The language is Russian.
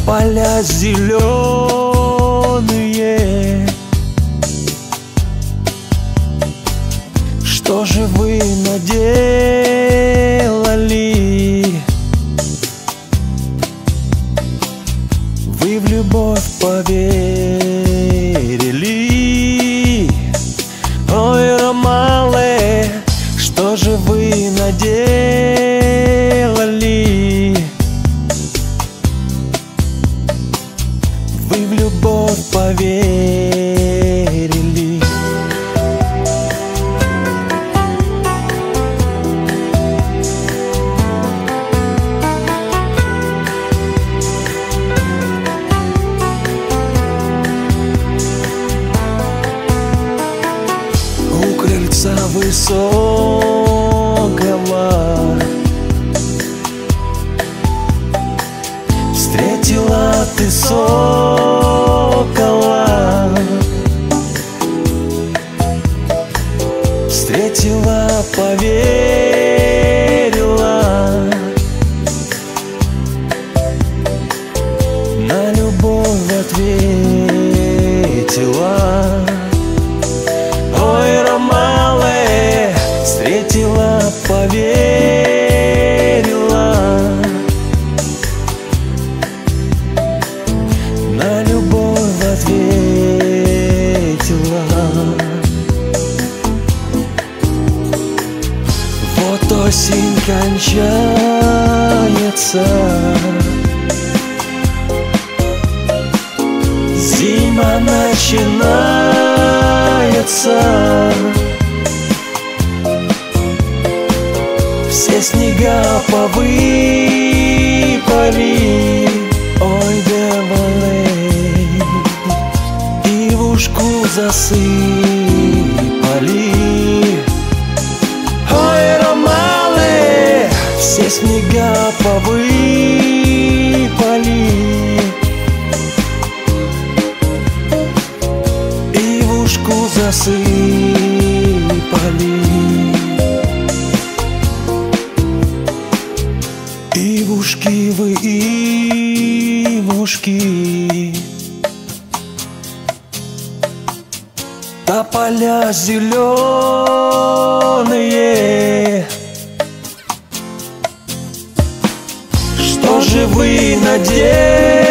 Тополя зеленые, что же вы наделали? Вы в любовь поверили. Ой, ромалы, что же вы наделали? Вы в любовь поверили. У крыльца высокого встретила ты сокола, встретила, поверила, на любовь ответила. Ой, ромалы, встретила, поверила, на любовь ответила. Вот осень кончается, зима начинается. Все снега повыпали, ой, деволей, ивушку засыпали. Ой, ромалы, все снега повыпали, ивушку засыпали. Ивушки вы, ивушки, тополя зеленые, что же вы наделали?